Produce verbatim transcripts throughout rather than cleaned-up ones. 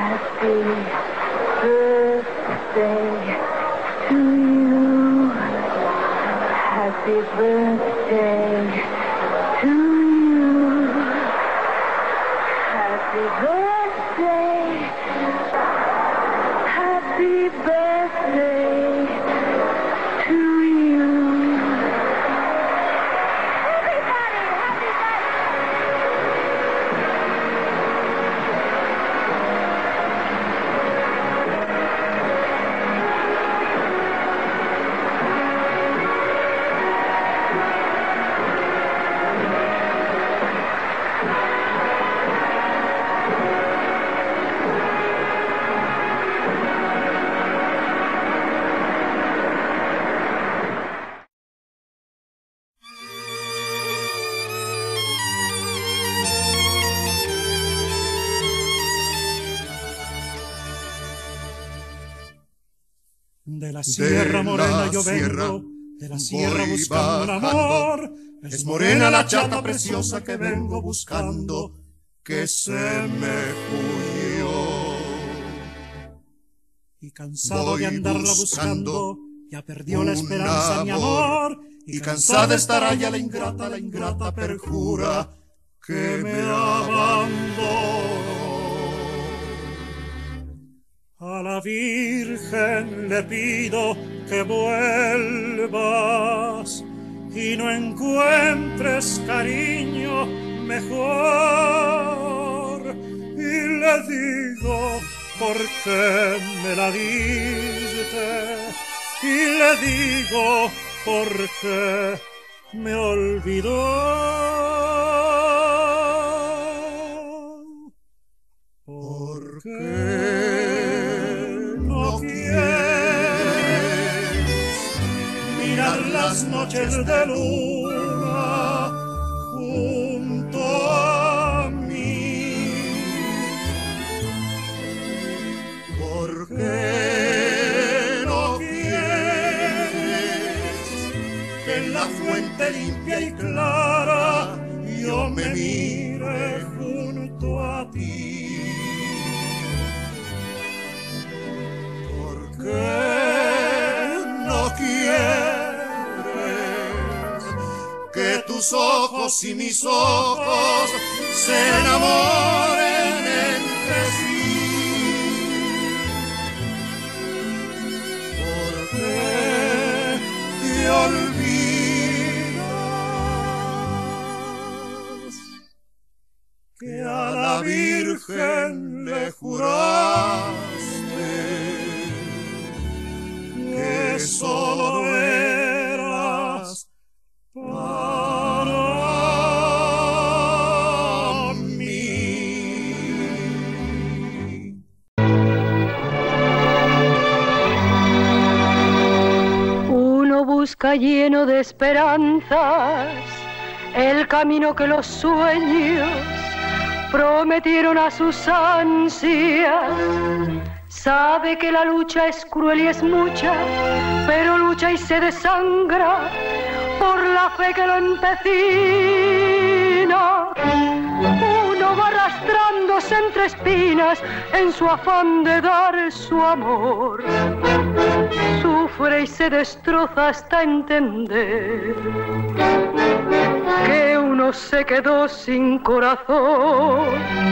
Happy birthday to you. Happy birthday to you. Happy birthday. Happy birthday to you. Everybody, happy De la Sierra Morena yo vengo, de la Sierra buscando un amor. Es morena la chata preciosa que vengo buscando, que se me huyó. Y cansado de andarla buscando, ya perdió la esperanza mi amor. Y cansada estará ya la ingrata, la ingrata perjura que me abandonó. A la Virgen le pido que vuelvas y no encuentres cariño mejor. Y le digo por qué me la diste, y le digo por qué me olvidó. ¿Por qué no quieres mirar las noches de luna junto a mí? ¿Por qué no quieres que en la fuente limpia y clara yo me mire junto a ti? ¿Por qué no quieres que tus ojos y mis ojos se enamoren entre sí? ¿Por qué te olvidas que a la Virgen le juraste que solo eras para mí? Uno busca lleno de esperanzas el camino que los sueños prometieron a sus ansias. Sabe que la lucha es cruel y es mucha, pero lucha y se desangra por la fe que lo empecina. Uno va arrastrándose entre espinas en su afán de dar su amor. Sufre y se destroza hasta entender que uno se quedó sin corazón.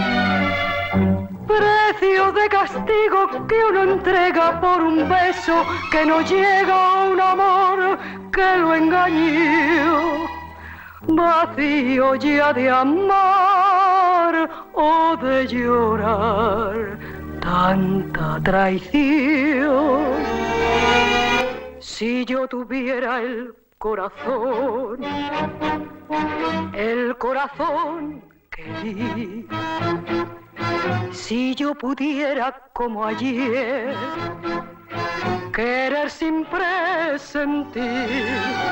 Precio de castigo que uno entrega por un beso que no llega a un amor que lo engañó. Vacío ya de amar o de llorar tanta traición. Si yo tuviera el corazón, el corazón que di, si yo pudiera como ayer querer sin presentir,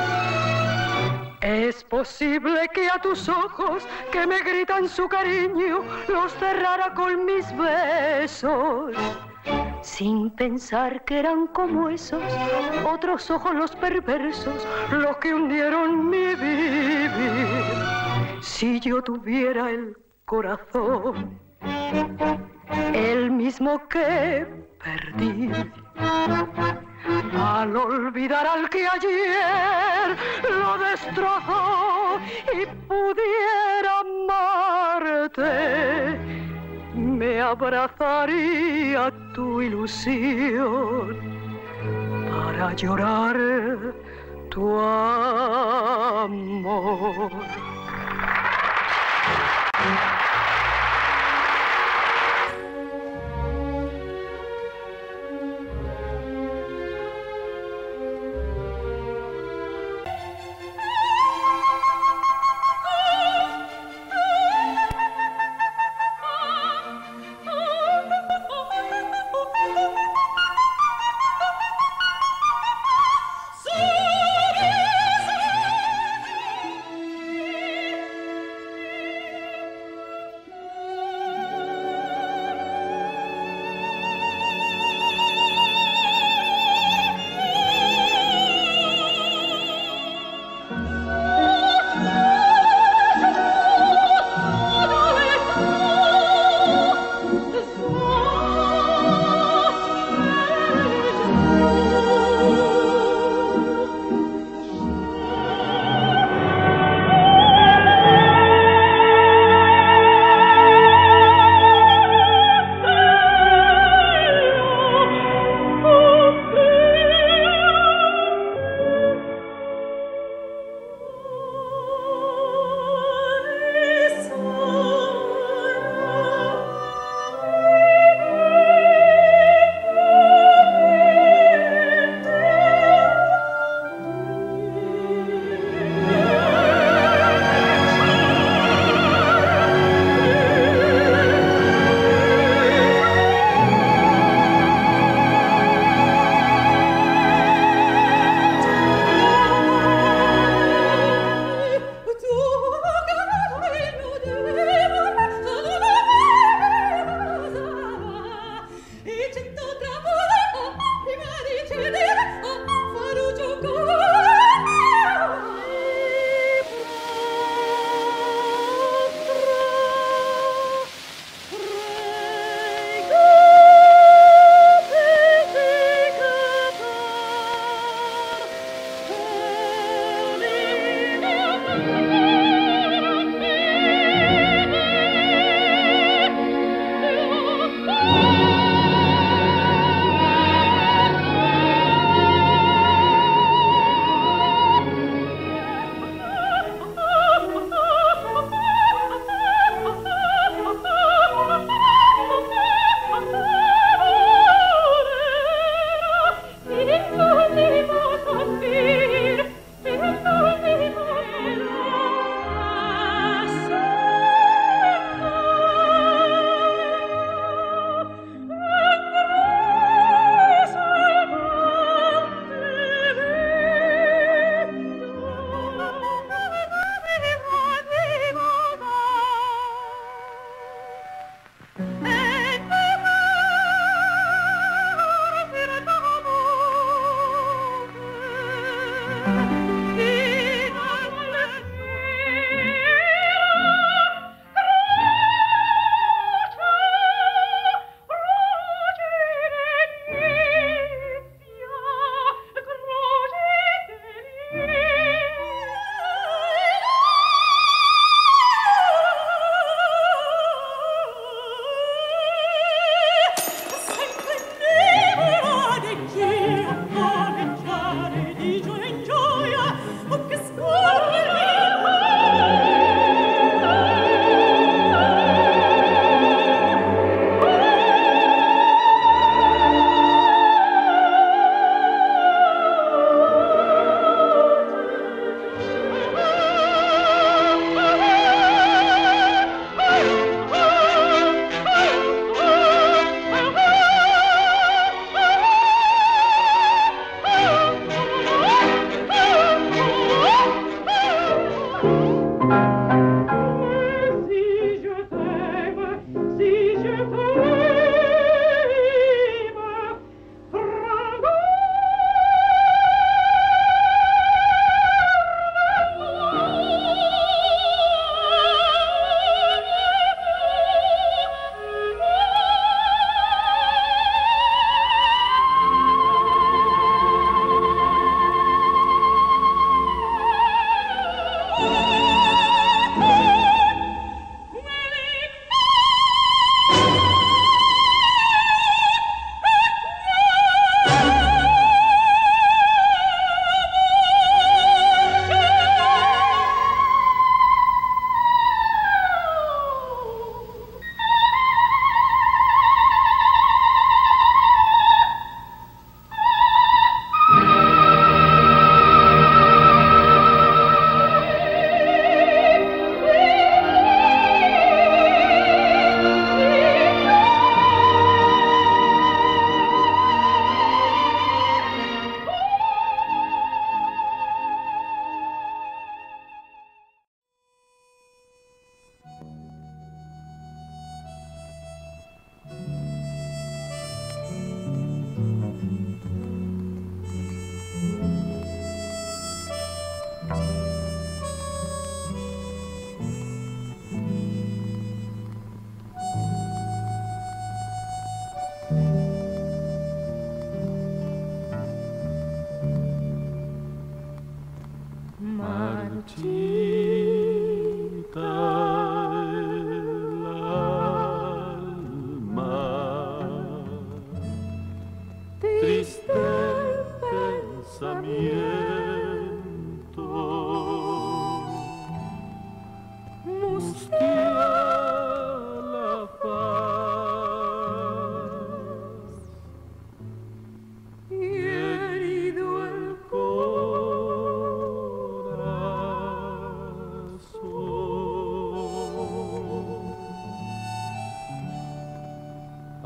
es posible que a tus ojos que me gritan su cariño los cerrara con mis besos, sin pensar que eran como esos otros ojos los perversos, los que hundieron mi vivir. Si yo tuviera el corazón, el mío mismo que perdí. Al olvidar al que ayer lo destrozó y pudiera amarte, me abrazaría tu ilusión para llorar tu amor.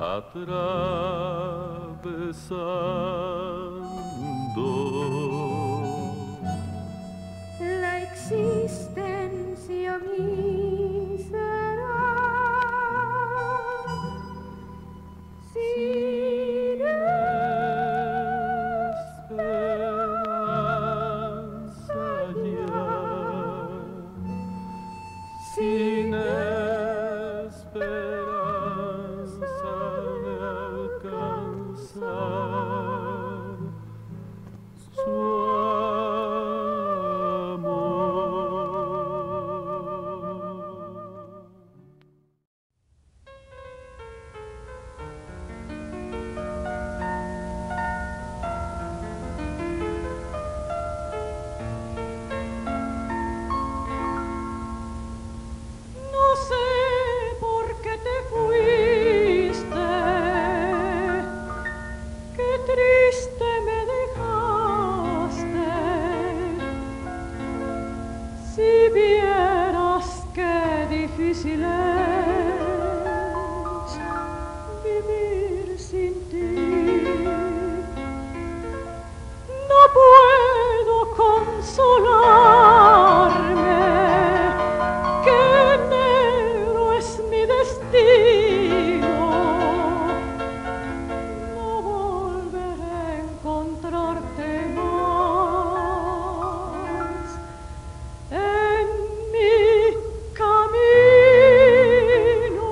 atravesando la existencia mísera sin esperanza ya, sin esperanza de alcanzar su difícil es vivir sin ti. No puedo consolarme, que negro es mi destino. No volveré a encontrarte más en mi camino.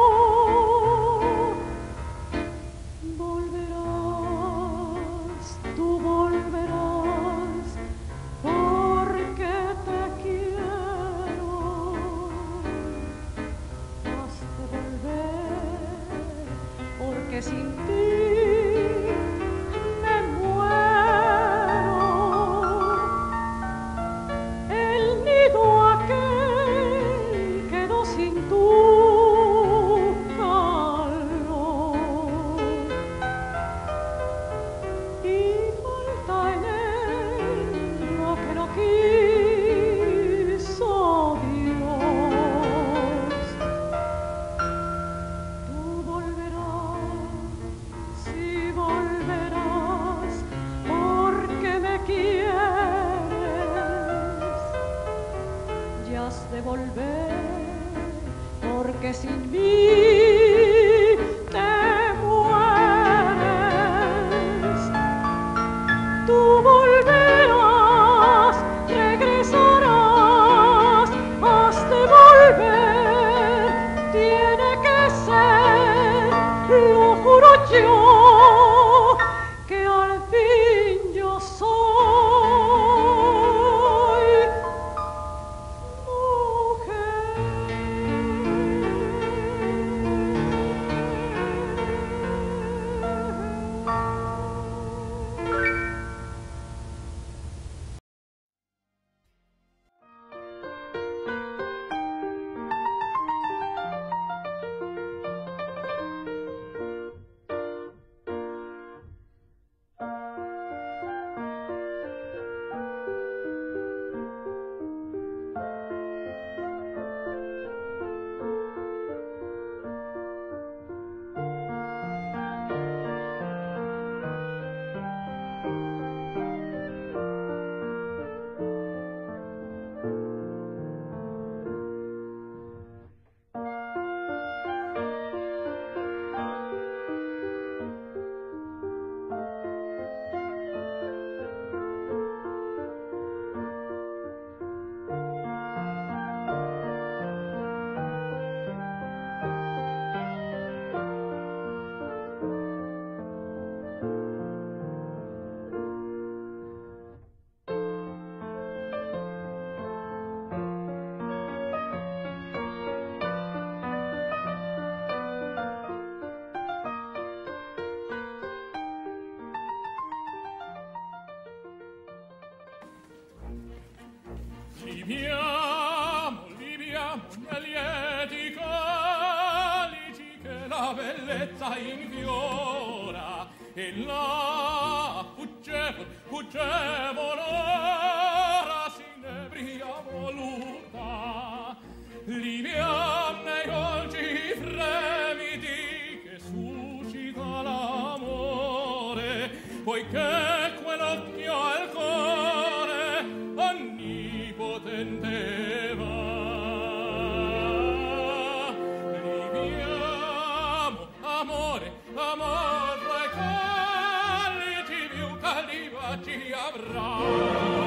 Volverás, tú volverás, porque te quiero. Has de volver, porque sin ti me muero. El nido aquel quedó sin tu calor y falta en él lo que no quiso Dios. Tú volverás, sí volverás, porque me quieres. Y has de volver, porque sin mí te mueres. Tú volverás, regresarás, has de volver. Tiene que ser, lo juro yo, que al fin yo soy Liviamo, liviamo gli lieti calici che la bellezza infiora e la fuggevol, fuggevol ora s'inebria voluta. Liviam nei dolci fremiti che su poiché quell'occhio al cuore onnipotente va. Viviamo, amore, amore, calici più calibaci avrà.